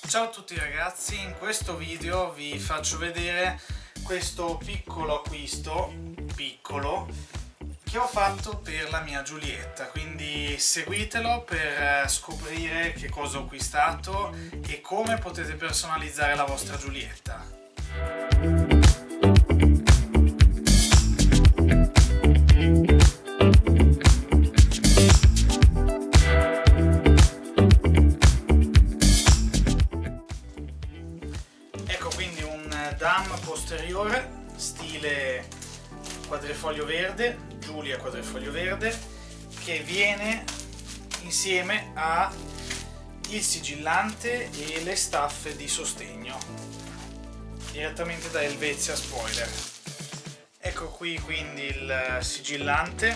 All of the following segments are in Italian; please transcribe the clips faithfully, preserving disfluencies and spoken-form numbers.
Ciao a tutti ragazzi, in questo video vi faccio vedere questo piccolo acquisto, piccolo, che ho fatto per la mia Giulietta, quindi seguitelo per scoprire che cosa ho acquistato e come potete personalizzare la vostra Giulietta. Ecco quindi un D A M posteriore stile quadrifoglio verde, Giulia quadrifoglio verde, che viene insieme a il sigillante e le staffe di sostegno direttamente da Helvetia Spoiler. Ecco qui quindi il sigillante,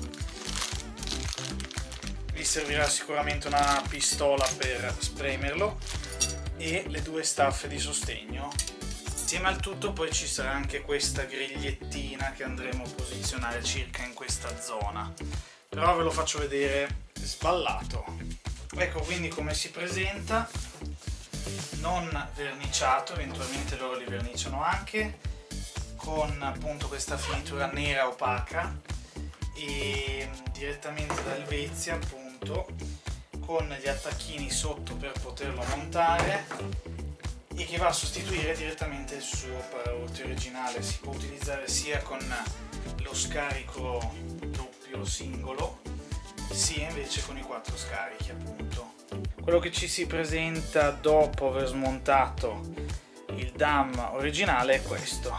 vi servirà sicuramente una pistola per spremerlo e le due staffe di sostegno. Insieme al tutto poi ci sarà anche questa grigliettina che andremo a posizionare circa in questa zona, però ve lo faccio vedere sballato. Ecco quindi come si presenta, non verniciato, eventualmente loro li verniciano anche, con appunto questa finitura nera opaca e direttamente da Helvetia appunto, con gli attacchini sotto per poterlo montare, e che va a sostituire direttamente il suo paraurti originale. Si può utilizzare sia con lo scarico doppio singolo sia invece con i quattro scarichi appunto. Quello che ci si presenta dopo aver smontato il D A M originale è questo.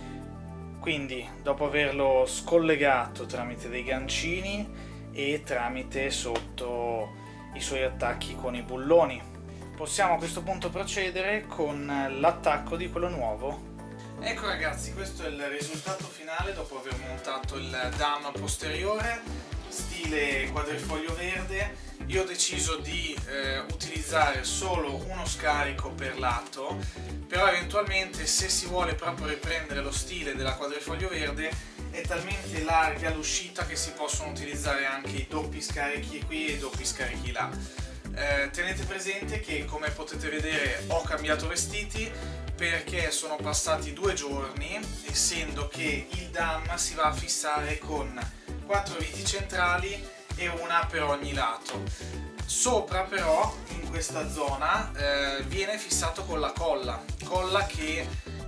Quindi dopo averlo scollegato tramite dei gancini e tramite sotto i suoi attacchi con i bulloni, possiamo a questo punto procedere con l'attacco di quello nuovo. Ecco ragazzi, questo è il risultato finale dopo aver montato il D A M posteriore stile quadrifoglio verde. Io ho deciso di eh, utilizzare solo uno scarico per lato, però eventualmente se si vuole proprio riprendere lo stile della quadrifoglio verde è talmente larga l'uscita che si possono utilizzare anche i doppi scarichi qui e i doppi scarichi là. Eh, tenete presente che, come potete vedere, ho cambiato vestiti perché sono passati due giorni, essendo che il D A M si va a fissare con quattro viti centrali e una per ogni lato. Sopra però, in questa zona, eh, viene fissato con la colla, colla che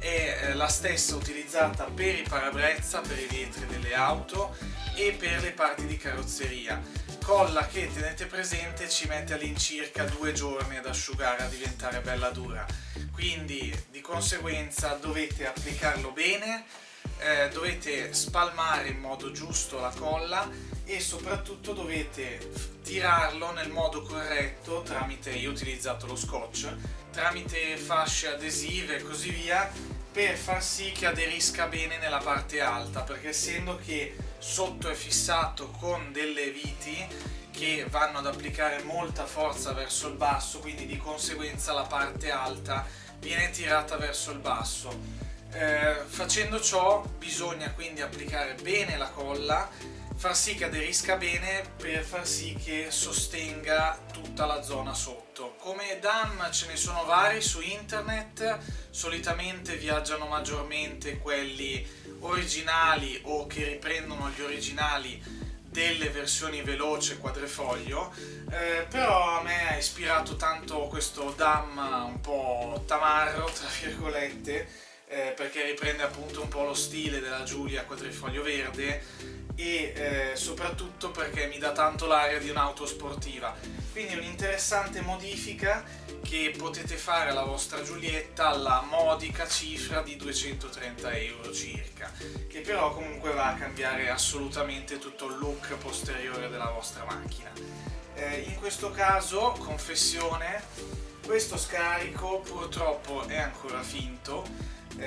è la stessa utilizzata per i parabrezza, per i vetri delle auto e per le parti di carrozzeria. Colla che, tenete presente, ci mette all'incirca due giorni ad asciugare, a diventare bella dura. Quindi di conseguenza dovete applicarlo bene, eh, dovete spalmare in modo giusto la colla e soprattutto dovete tirarlo nel modo corretto tramite, io ho utilizzato lo scotch, tramite fasce adesive e così via, per far sì che aderisca bene nella parte alta, perché essendo che sotto è fissato con delle viti che vanno ad applicare molta forza verso il basso, quindi di conseguenza la parte alta viene tirata verso il basso. Eh, facendo ciò bisogna quindi applicare bene la colla, far sì che aderisca bene per far sì che sostenga tutta la zona sotto. Come D A M ce ne sono vari su internet, solitamente viaggiano maggiormente quelli originali o che riprendono gli originali delle versioni veloce quadrifoglio, eh, però a me ha ispirato tanto questo D A M un po' tamarro, tra virgolette, eh, perché riprende appunto un po' lo stile della Giulia quadrifoglio verde e eh, soprattutto perché mi dà tanto l'aria di un'auto sportiva. Quindi un'interessante modifica che potete fare alla vostra Giulietta alla modica cifra di duecentotrenta euro circa, che però comunque va a cambiare assolutamente tutto il look posteriore della vostra macchina. Eh, in questo caso, confessione, questo scarico purtroppo è ancora finto,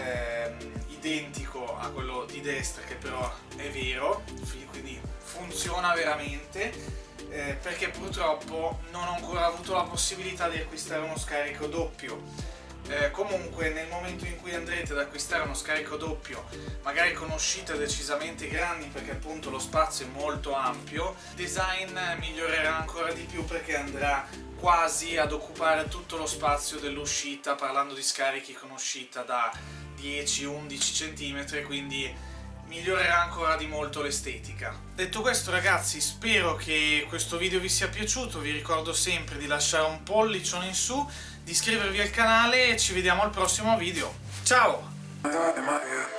ehm, identico a quello di destra, che però è vero, quindi funziona veramente. Eh, perché purtroppo non ho ancora avuto la possibilità di acquistare uno scarico doppio, Eh, comunque nel momento in cui andrete ad acquistare uno scarico doppio, magari con uscite decisamente grandi perché appunto lo spazio è molto ampio, il design migliorerà ancora di più perché andrà quasi ad occupare tutto lo spazio dell'uscita, parlando di scarichi con uscita da dieci undici centimetri, quindi migliorerà ancora di molto l'estetica. Detto questo ragazzi, spero che questo video vi sia piaciuto, vi ricordo sempre di lasciare un pollicione in su, di iscrivervi al canale e ci vediamo al prossimo video. Ciao!